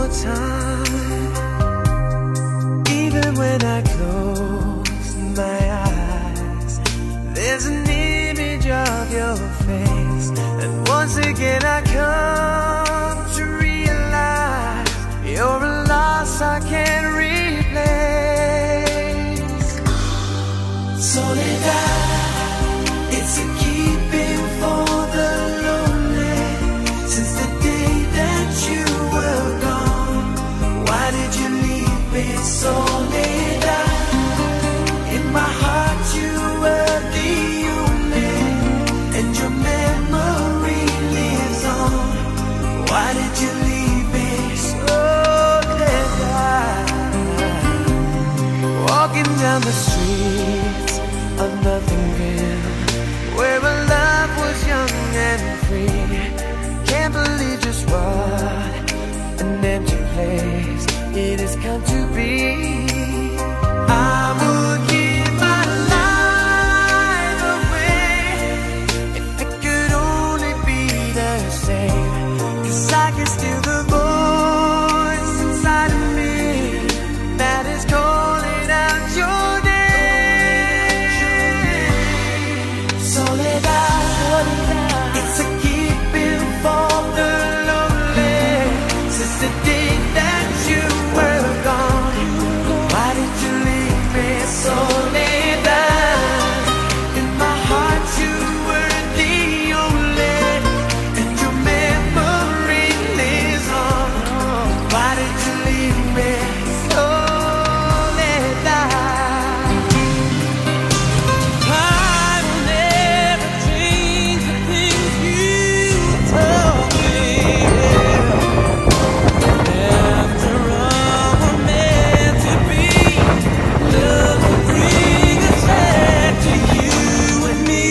more time. Even when I close my eyes, there's an image of your face. And once again I come to realize you're a loss I can't replace. Soledad, it's a keeping for the lonely. Since the day that you were gone, why did you leave me? Soledad, in my heart you were the only, and your memory lives on. Why did you leave me? Soledad, walking down the streets of Nothingville, where our love was young and free. Can't believe just what an empty place it has come to be. I would give my life away if it could only be the same. 'Cause I can steal the voice inside of me that is calling out your name. Soledad, it's a keeping for the lonely. Since the day that you were gone, why did you leave me? Soledad, in my heart you were the only, and your memory lives on. Why did you leave me? Soledad, I will never change the things you told me. After all we're meant to be, love will bring us back to you and me.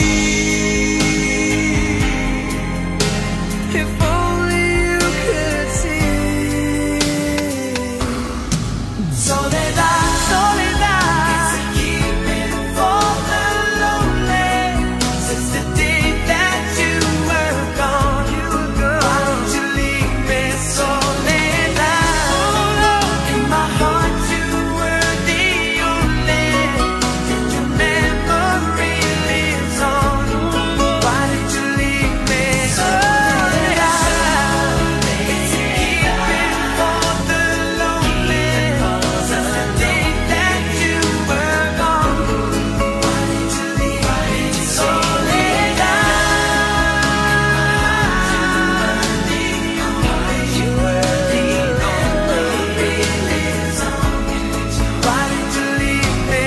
If only you could see. Soledad, Soledad, it's a keeping for the lonely. Since the day that you were gone, why did you leave me? Soledad, in my heart you were the only, and your memory lives on. Why did you leave me? Soledad, it's a keeping for the lonely. Since the day that you were gone, why did you leave me? Soledad, you were the only, lives on. Why did you leave me?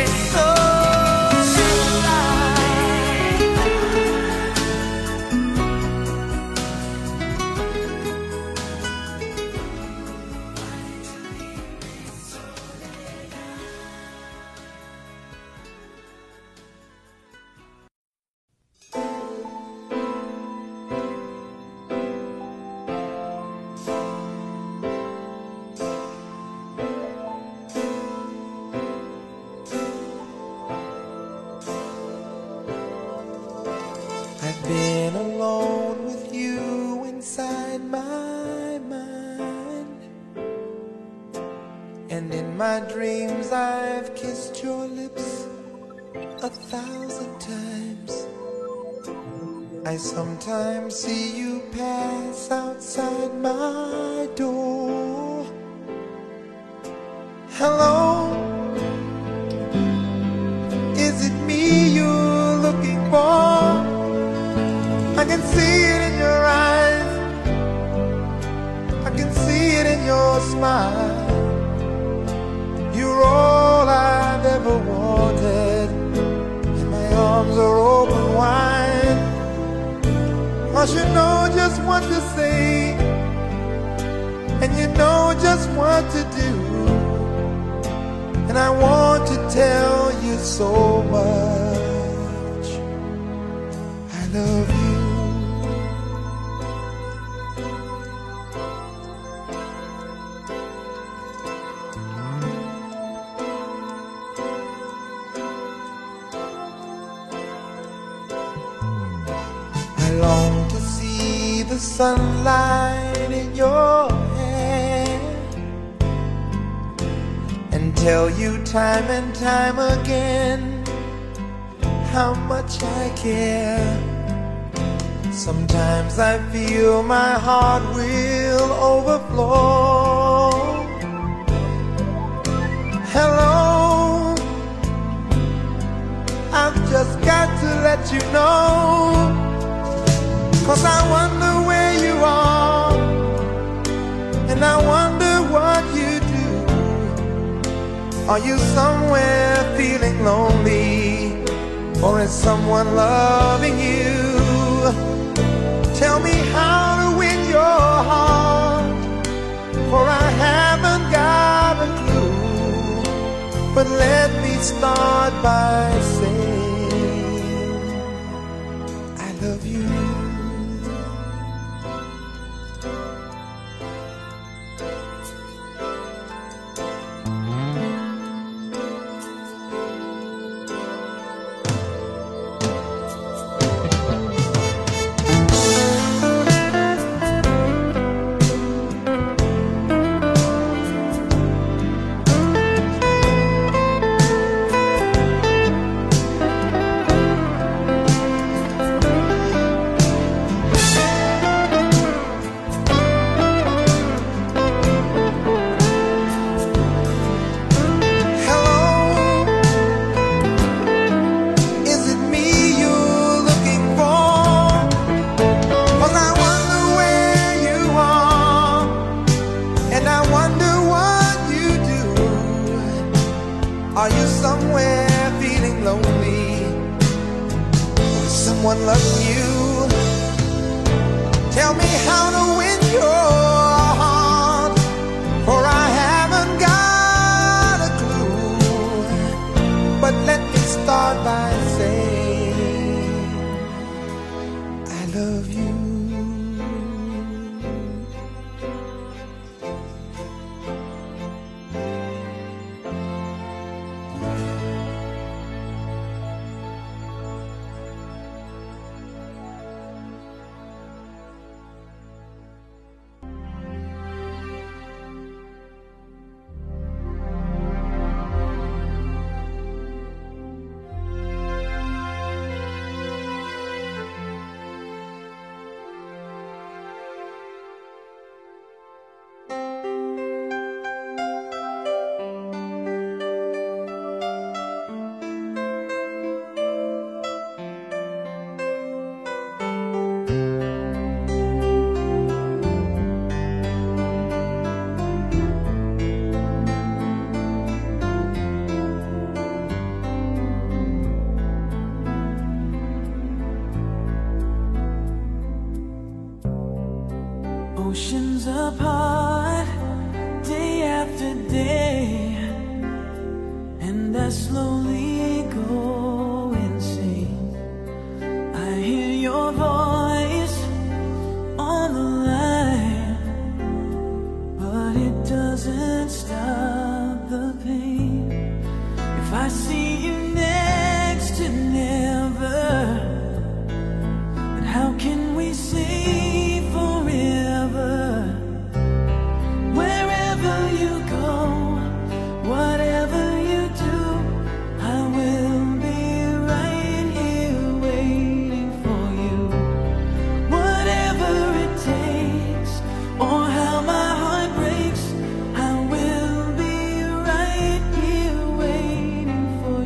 I've been alone with you inside my mind, and in my dreams I've kissed your lips 1,000 times. I sometimes see you pass outside my door. Hello, is it me you're looking for? I can see it in your eyes, I can see it in your smile. You're all I've ever wanted, and my arms are open wide. 'Cause you know just what to say, and you know just what to do, and I want to tell you so much I love you. I long to see the sunlight in your hair, tell you time and time again how much I care. Sometimes I feel my heart will overflow. Hello, I've just got to let you know, 'cause I wonder where you are, and I wonder what you do. Are you somewhere feeling lonely, or is someone loving you? Tell me how to win your heart, for I haven't got a clue. But let me start by saying I love you. Are you somewhere feeling lonely, or is someone loving you? Tell me how to win your heart, for I haven't got a clue. But let me start by saying I love you. Oceans apart, day after day, and I slowly go insane. I hear your voice on the line, but it doesn't stop the pain. If I see you next to never, then how can we say for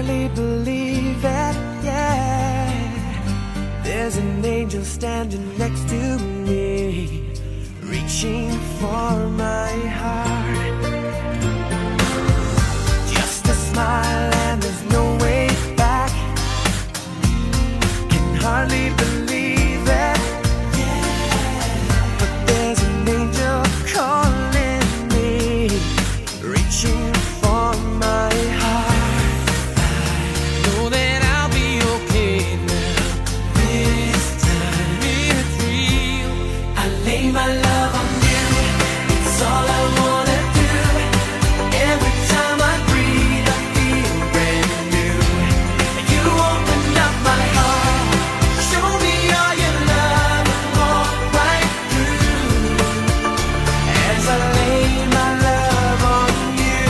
hardly believe it, yeah. There's an angel standing next to me, reaching for my heart. Just a smile and there's no way back. Can hardly believe it, yeah. But there's an angel calling me, reaching for my heart. I know that I'll be okay now. This time it's real. I lay my love on you. It's all I wanna do. Every time I breathe, I feel brand new. You open up my heart, show me all your love, and walk right through. As I lay my love on you,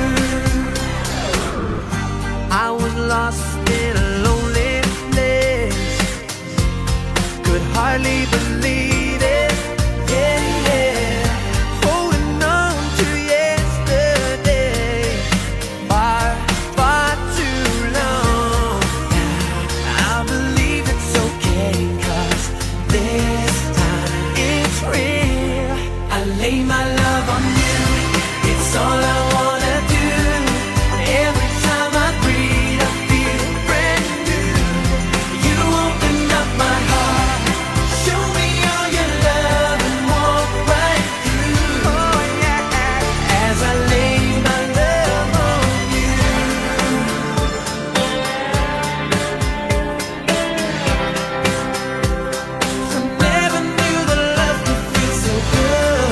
I was lost in a lonely place, could hardly believe it, yeah, yeah. Holding on to yesterday, far, far too long. I believe it's okay, 'cause this time it's real. I lay my love on you, it's all I wanna do. Every time I breathe, I feel brand new. You open up my heart, show me all your love, and walk right through. Oh yeah, as I lay my love on you. I never knew that love could feel so good.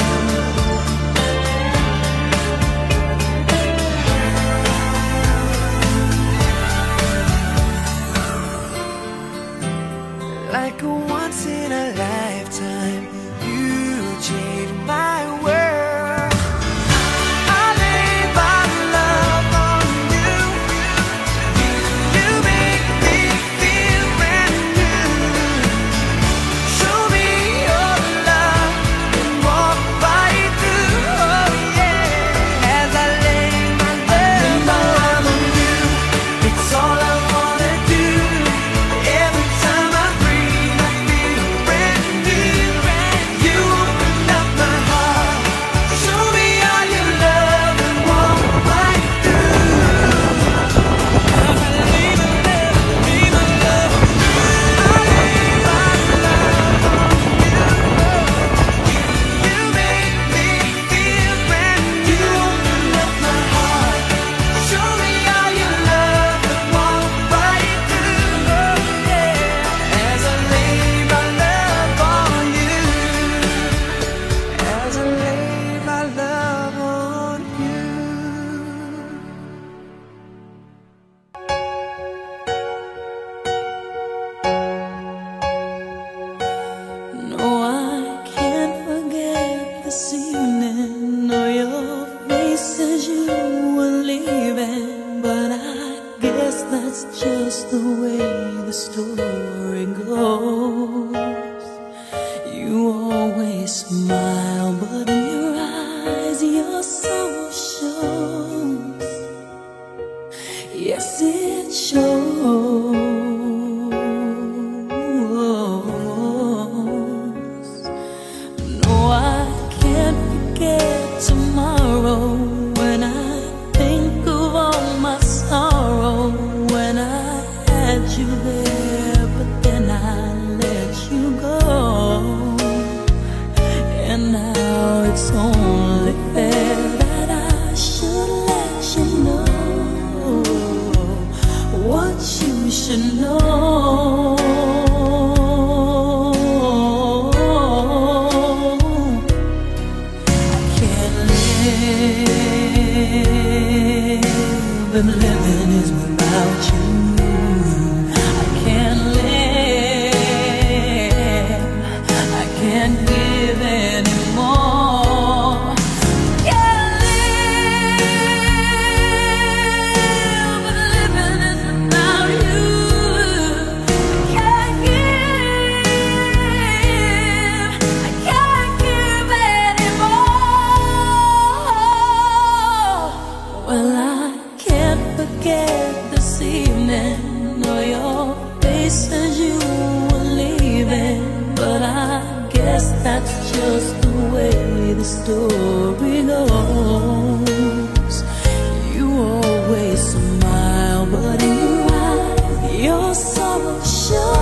Like a once in a lifetime, you changed my world. I lay my love on you. You make me feel brand new. Show me your love and walk right through. Oh yeah, as I lay my love on you, it's all I wanna do. Every time I breathe, I feel brand new. You open up my heart, show me all your love, and walk right through. As I lay my love on you, I lay my love on you. You make me feel brand new. You open up my heart, show me all your love, and walk right through. Oh yeah, as I lay my love on you. As I lay my love on you. No, I can't forget this evening or your face as you were leaving. But I guess that's just the way the story goes. You always smile, but in your eyes your soul shows. Yes, it shows. No, I can't forget tomorrow when I think of all my sorrow. When I had you there, but then I let you go. And now it's only fair that I should let you know what you should know. Can't live, and living is without you. I can't live, I can't give anymore. Can't live, but living is without you. said you were leaving, but I guess that's just the way the story goes. You always smile, but in your eyes, your sorrow shows.